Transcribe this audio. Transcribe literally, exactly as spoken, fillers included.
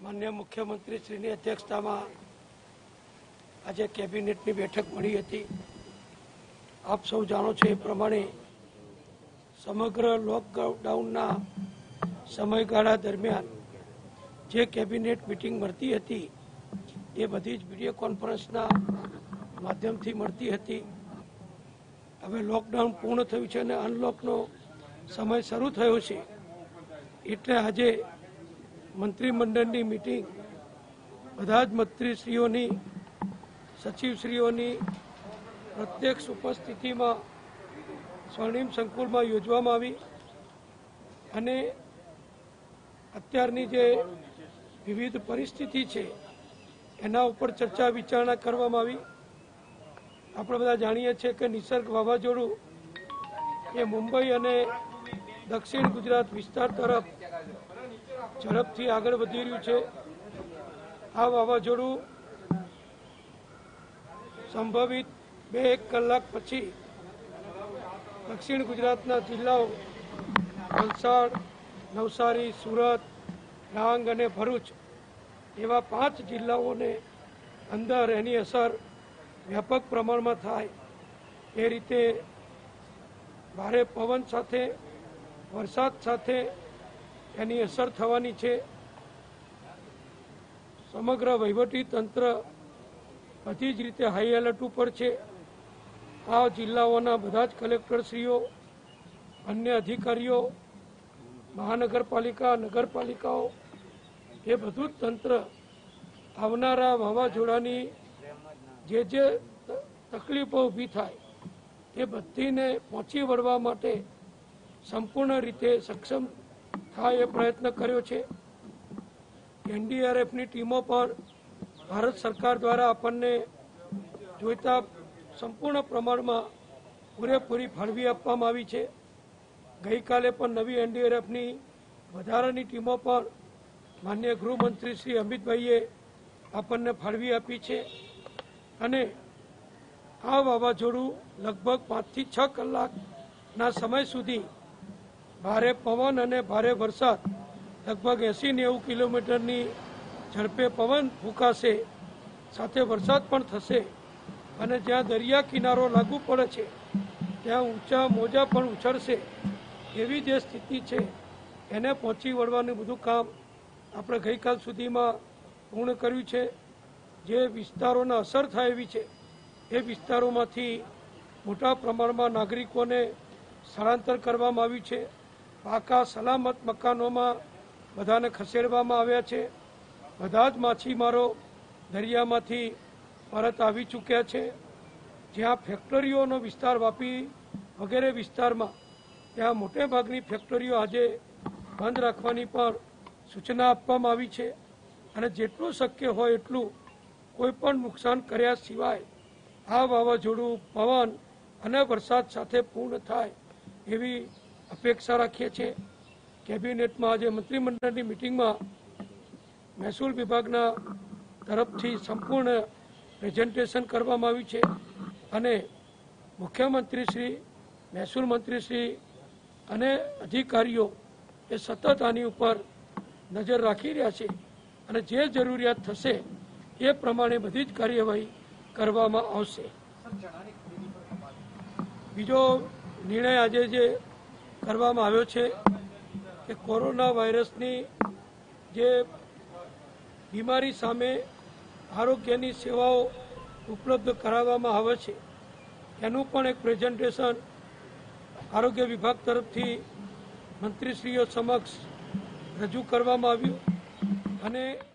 माननीय मुख्यमंत्री श्रीની અધ્યક્ષતામાં આજે કેબિનેટની બેઠક મળી હતી। આપ સૌ જાણો છો એ પ્રમાણે સમગ્ર લોકડાઉનના સમયગાળા દરમિયાન જે કેબિનેટ મીટિંગ મળતી હતી એ બધી જ વિડીયો કોન્ફરન્સના માધ્યમથી મળતી હતી। હવે લોકડાઉન પૂર્ણ થયું છે અને અનલોકનો સમય શરૂ થયો છે એટલે આજે મંત્રીમંડળની મીટિંગ બધા જ મંત્રીશ્રીઓની સચિવશ્રીઓની પ્રત્યક્ષ ઉપસ્થિતિમાં સ્વર્ણિમ સંકુલમાં યોજવામાં આવી અને અત્યારની જે વિવિધ પરિસ્થિતિ છે એના ઉપર ચર્ચા વિચારણા કરવામાં આવી। આપણે બધા જાણીએ છીએ કે નિસર્ગ વાવાઝોડું એ મુંબઈ અને દક્ષિણ ગુજરાત વિસ્તાર તરફ ઝડપથી આગળ વધી રહ્યું છે। આ વાવાઝોડું સંભવિત બે એક કલાક પછી દક્ષિણ ગુજરાતના જિલ્લાઓ વલસાડ, નવસારી, સુરત, ડાંગ અને ભરૂચ એવા પાંચ જિલ્લાઓને અંદર એની અસર વ્યાપક પ્રમાણમાં થાય એ રીતે ભારે પવન સાથે વરસાદ સાથે એની અસર થવાની છે। સમગ્ર વહીવટી તંત્ર બધી જ રીતે હાઈ એલર્ટ ઉપર છે। આ જિલ્લાઓના બધા જ કલેક્ટરશ્રીઓ, અન્ય અધિકારીઓ, મહાનગરપાલિકા, નગરપાલિકાઓ એ બધું જ તંત્ર આવનારા વાવાઝોડાની જે જે તકલીફો ઊભી થાય એ બધીને પહોંચી વળવા માટે સંપૂર્ણ રીતે સક્ષમ થાય એ પ્રયત્ન કર્યો છે। એનડીઆરએફની ટીમો પણ ભારત સરકાર દ્વારા આપણને જોઈતા સંપૂર્ણ પ્રમાણમાં પૂરેપૂરી ફાળવી આપવામાં આવી છે। ગઈકાલે પણ નવી એનડીઆરએફની વધારાની ટીમો પણ માનનીય ગૃહમંત્રી શ્રી અમિતભાઈએ આપણને ફાળવી આપી છે અને આ વાવાઝોડું લગભગ પાંચથી છ કલાકના સમય સુધી ભારે પવન અને ભારે વરસાદ લગભગ એંસી નેવું કિલોમીટરની ઝડપે પવન ફૂંકાશે, સાથે વરસાદ પણ થશે અને જ્યાં દરિયા કિનારો લાગુ પડે છે ત્યાં ઊંચા મોજા પણ ઉછળશે એવી જે સ્થિતિ છે એને પહોંચી વળવાનું બધું કામ આપણે ગઈકાલ સુધીમાં પૂર્ણ કર્યું છે। જે વિસ્તારોને અસર થાય એવી છે એ વિસ્તારોમાંથી મોટા પ્રમાણમાં નાગરિકોને સ્થળાંતર કરવામાં આવ્યું છે। પાકા સલામત મકાનોમાં બધાને ખસેડવામાં આવ્યા છે। બધા જ માછીમારો દરિયામાંથી પરત આવી ચૂક્યા છે। જ્યાં ફેક્ટરીઓનો વિસ્તાર વાપી વગેરે વિસ્તારમાં ત્યાં મોટે ભાગની ફેક્ટરીઓ આજે બંધ રાખવાની પણ સૂચના આપવામાં આવી છે અને જેટલું શક્ય હોય એટલું કોઈ પણ નુકસાન કર્યા સિવાય આ વાવાઝોડું પવન અને વરસાદ સાથે પૂર્ણ થાય એવી અપેક્ષા રાખીએ છીએ। કેબિનેટમાં આજે મંત્રીમંડળની મિટિંગમાં મહેસૂલ વિભાગના તરફથી સંપૂર્ણ પ્રેઝન્ટેશન કરવામાં આવ્યું છે અને મુખ્યમંત્રીશ્રી, મહેસૂલ મંત્રીશ્રી અને અધિકારીઓ એ સતત આની ઉપર નજર રાખી રહ્યા છે અને જે જરૂરિયાત થશે એ પ્રમાણે બધી જ કાર્યવાહી કરવામાં આવશે। બીજો નિર્ણય આજે જે કરવામાં આવ્યો છે કે કોરોના વાયરસની જે બીમારી સામે આરોગ્યની સેવાઓ ઉપલબ્ધ કરાવવામાં આવે છે એનું પણ એક પ્રેઝન્ટેશન આરોગ્ય વિભાગ તરફથી મંત્રીશ્રીઓ સમક્ષ રજૂ કરવામાં આવ્યું અને